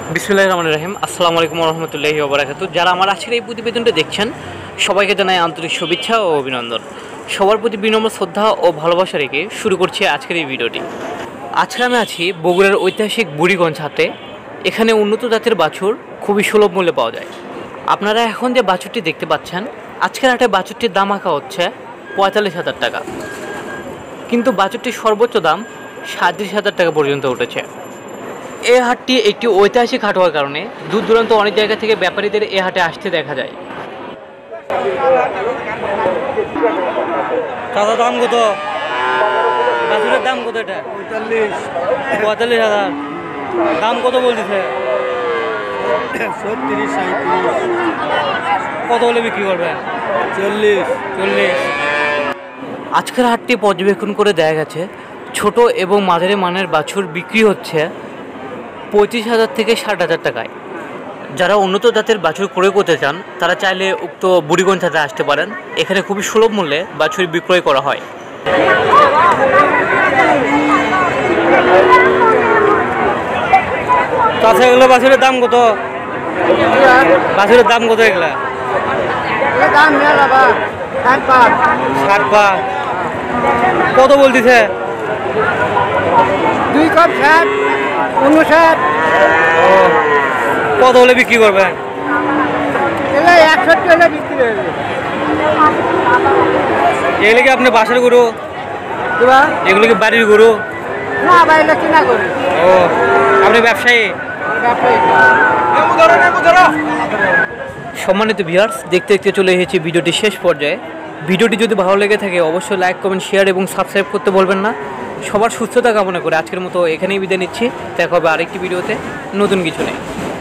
বিসমিল্লাহির রহমানির রহিম। আসসালামু আলাইকুম ওয়া রাহমাতুল্লাহি ওয়া বারাকাতুহু। যারা আমার আজকের এই প্রতিবেদনটা দেখছেন সবাইকে জানাই আন্তরিক শুভেচ্ছা ও অভিনন্দন। সবার প্রতি বিনম্র শ্রদ্ধা ও ভালোবাসা রেখে শুরু করছি আজকের এই ভিডিওটি। আজকে আমি আছি বগুড়ার ঐতিহাসিক বুড়িগঞ্জ হাটে। এখানে উন্নত জাতের বাছুর খুবই সুলভ মূল্যে পাওয়া যায়। আপনারা এখন যে বাছুরটি দেখতে পাচ্ছেন, আজকের হাটে বাছুরটির দাম আঁকা হচ্ছে ৪৫,০০০ টাকা, কিন্তু বাছুরটির সর্বোচ্চ দাম ৩৭,০০০ টাকা পর্যন্ত উঠেছে। এই হাটটি একটি ঐতিহাসিক হাট হওয়ার কারণে দূর দূরান্ত অনেক জায়গা থেকে ব্যাপারীদের এই হাটে আসতে দেখা যায়। দাদা দাম কত? বাছুরের দাম কত? এটা ৪৫,০০০। দাম কত বলতেছে? ৩৬-৩৭। কত হলে বিক্রি করবেন? ৪০। আজকের হাটটি পর্যবেক্ষণ করে দেখা গেছে ছোট এবং মাঝারি মানের বাছুর বিক্রি হচ্ছে ৩৫,০০০ থেকে ৬০,০০০ টাকায়। যারা উন্নত জাতের বাছুর ক্রয় করতে চান তারা চাইলে উক্ত বুড়িগঞ্জ হাটে আসতে পারেন। এখানে খুবই সুলভ মূল্যে বাছুর বিক্রয় করা হয়। তাছাড়া এগুলো বাছুরের দাম কত? বাছুরের দাম কত এগুলা? ৬০,০০০। কত বলতেছে? 2 কাপ 60, 59। কত হলে বিক্রি করবেন? এগুলো 61 হলে বিক্রি হবে। এগুলো কি আপনি বাসার গরু? এগুলো কি বাড়ির গরু? না বাইরে কিনা করি। ও, আপনি ব্যবসায়ী? সম্মানিত ভিউয়ার্স, দেখতে দেখতে চলে এসেছি ভিডিওটি শেষ পর্যায়ে। ভিডিওটি যদি ভালো লেগে থাকে অবশ্যই লাইক, কমেন্ট, শেয়ার এবং সাবস্ক্রাইব করতে বলবেন না। সবার সুস্থতা কামনা করে আজকের মতো এখানেই বিদায় নিচ্ছি। দেখা হবে আরেকটি ভিডিওতে নতুন কিছু নেই।